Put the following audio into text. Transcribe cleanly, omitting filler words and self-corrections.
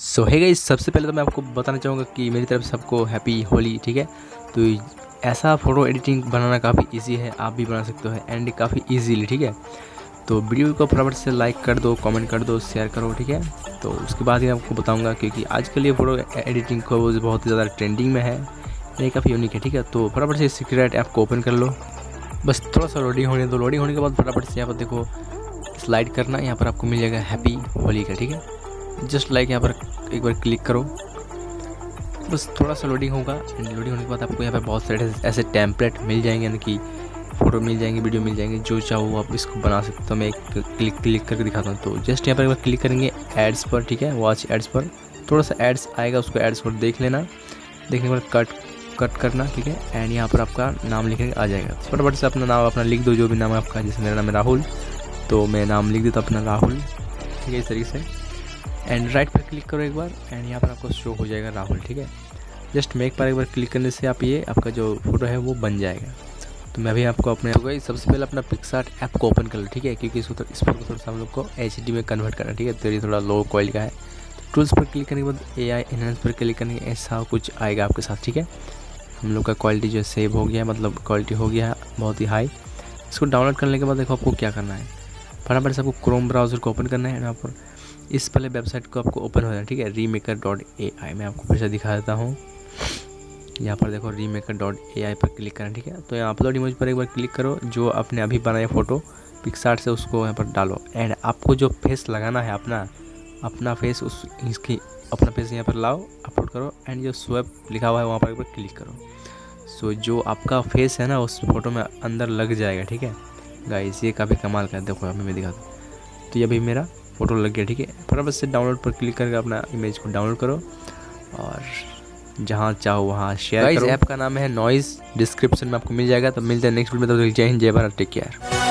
सो है गाइस, सबसे पहले तो मैं आपको बताना चाहूँगा कि मेरी तरफ से सबको हैप्पी होली। ठीक है, तो ऐसा फ़ोटो एडिटिंग बनाना काफ़ी इजी है, आप भी बना सकते हो एंड काफ़ी इजीली। ठीक है, तो वीडियो को फटाफट से लाइक कर दो, कमेंट कर दो, शेयर करो। ठीक है, तो उसके बाद ही आपको बताऊँगा क्योंकि आजकल ये फ़ोटो एडिटिंग को बहुत ज़्यादा ट्रेंडिंग में है, ये काफ़ी यूनिक है। ठीक है, तो फटाफट से सीक्रेट ऐप को ओपन कर लो, बस थोड़ा सा लोडिंग होने दो। लोडिंग होने के बाद फटाफट से यहाँ पर देखो स्लाइड करना, यहाँ पर आपको मिल जाएगा हैप्पी होली का। ठीक है, जस्ट लाइक यहाँ पर एक बार क्लिक करो, बस थोड़ा सा लोडिंग होगा एंड लोडिंग होने के बाद आपको यहाँ पर बहुत सारे ऐसे टेम्पलेट मिल जाएंगे, यानी कि फ़ोटो मिल जाएंगे, वीडियो मिल जाएंगे, जो चाहो आप इसको बना सकते हो। मैं एक क्लिक करके दिखाता हूँ। तो जस्ट यहाँ पर एक बार क्लिक करेंगे एड्स पर। ठीक है, वॉच एड्स पर थोड़ा सा एड्स आएगा, उसको एड्स को देख लेना, देखने के बाद कट करना। ठीक है, एंड यहाँ पर आपका नाम लिखने आ जाएगा। फटाफट से अपना नाम अपना लिख दो, जो भी नाम है आपका। जैसे मेरा नाम है राहुल, तो मैं नाम लिख देता अपना राहुल। ठीक है, इस तरीके से एंड राइट पर क्लिक करो एक बार एंड यहाँ पर आपको शो हो जाएगा राहुल। ठीक है, जस्ट मेक पर एक बार क्लिक करने से आप ये आपका जो फोटो है वो बन जाएगा। तो मैं भी आपको अपने सबसे पहले अपना पिक्सार्ट ऐप को ओपन कर लो। ठीक है, क्योंकि इस फोटो को थोड़ा सा हम लोग को HD में कन्वर्ट करना है। ठीक है, तो ये थोड़ा लो क्वालिटी का है। तो टूल्स पर क्लिक करने के बाद AI एनहांस पर क्लिक करने के ऐसा कुछ आएगा आपके साथ। ठीक है, हम लोग का क्वालिटी जो सेव हो गया, मतलब क्वालिटी हो गया है बहुत ही हाई। इसको डाउनलोड करने के बाद देखो आपको क्या करना है, फटाफट से आपको क्रोम ब्राउज़र को ओपन करना है। यहाँ पर इस पहले वेबसाइट को आपको ओपन हो जाना है। ठीक है, Remaker.ai मैं आपको फिर से दिखा देता हूँ। यहाँ पर देखो Remaker.ai पर क्लिक करना। ठीक है, तो यहाँ अपलोड इमेज पर एक बार क्लिक करो, जो आपने अभी बनाया फ़ोटो पिक्सार्ट से उसको यहाँ पर डालो एंड आपको जो फेस लगाना है अपना फेस इसकी अपना फेस यहाँ पर लाओ, अपलोड करो एंड जो स्वैप लिखा हुआ है वहाँ पर एक बार क्लिक करो। सो जो आपका फेस है ना उस फोटो में अंदर लग जाएगा। ठीक है गाइस, ये काफ़ी कमाल का है। देखो अभी मैं दिखाता हूँ, तो ये अभी मेरा फ़ोटो लग गया। ठीक है, फटाफट से डाउनलोड पर क्लिक करके अपना इमेज को डाउनलोड करो और जहाँ चाहो वहाँ शेयर करो। इस ऐप का नाम है नॉइज़, डिस्क्रिप्शन में आपको मिल जाएगा। तो मिलते हैं नेक्स्ट वीडियो में, तब तक जय हिंद, जय भारत, टेक केयर।